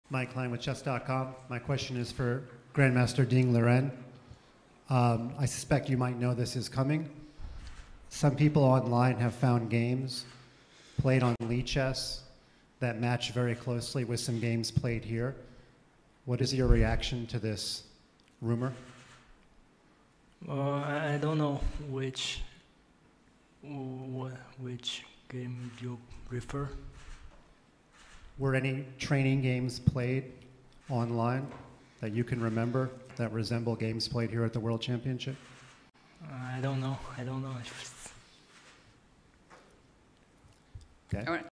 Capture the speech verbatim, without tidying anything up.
Mike Klein with chess dot com. My question is for Grandmaster Ding Liren. Um, I suspect you might know this is coming. Some people online have found games played on Lichess that match very closely with some games played here. What is your reaction to this rumor? Uh, I I don't know which wh- which game you refer. Were any training games played online that you can remember that resemble games played here at the World Championship? I don't know. I don't know if Okay. All right.